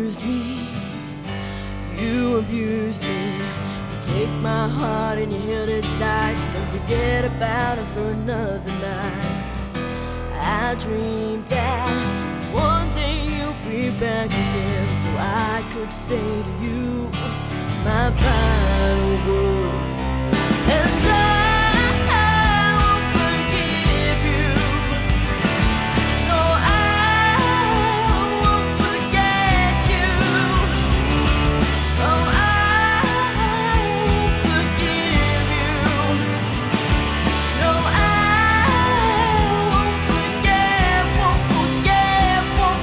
used me, you abused me. You take my heart and you held it tight. Don't forget about it for another night. I dreamed that one day you'll be back again, so I could say to you my final words. And I won't forgive you. No, I won't forget you. No, I won't forgive you. No, I won't forget, won't forget, won't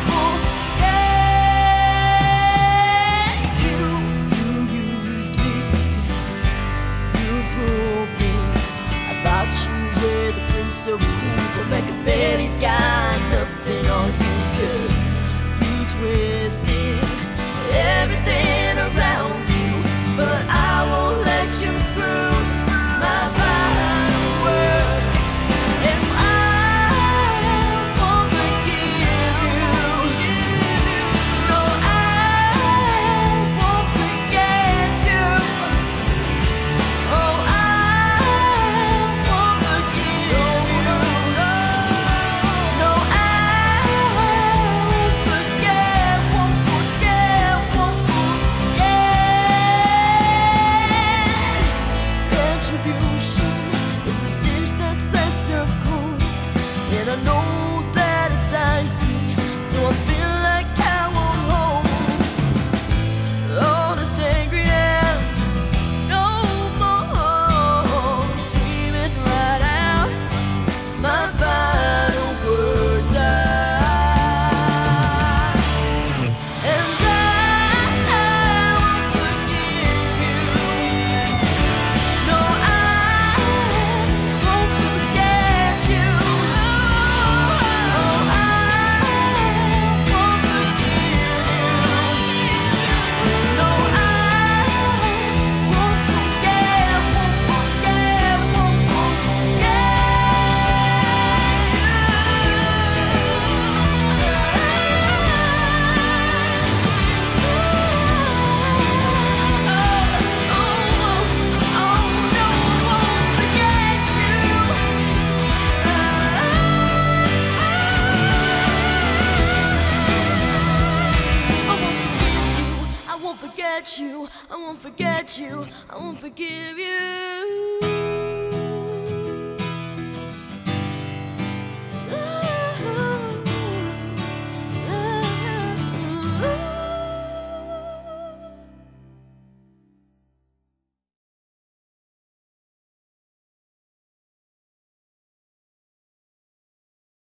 forget you. You used me, you fooled me. I thought you were the prince of cool, but Machiavelli's got nothing on you, 'cause you twisted everything around you. But I won't let you screw my final words. And I won't forgive you. No, I won't forget you. Oh, I won't forgive you. No, I won't forget, won't forget, won't forget. Retribution, it's a dish that's best served cold, and I know that it's icy, so I feel like I won't hold all this angriness no more. Scream it right out, my final words are. And I won't forgive you. No, I won't forget you. Oh, I won't forgive you. No, I won't forget, won't forget, won't forget I won't forget you. I won't forget you. I won't forgive you.